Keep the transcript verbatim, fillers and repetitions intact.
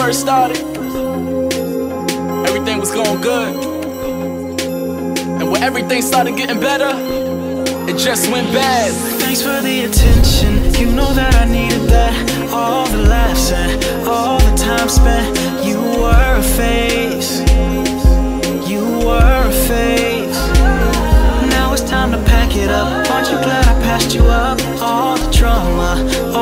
first started, everything was going good. And when everything started getting better, it just went bad. Thanks for the attention, you know that I needed that. All the laughs and all the time spent. You were a face, you were a face. Now it's time to pack it up. Aren't you glad I passed you up? All the drama,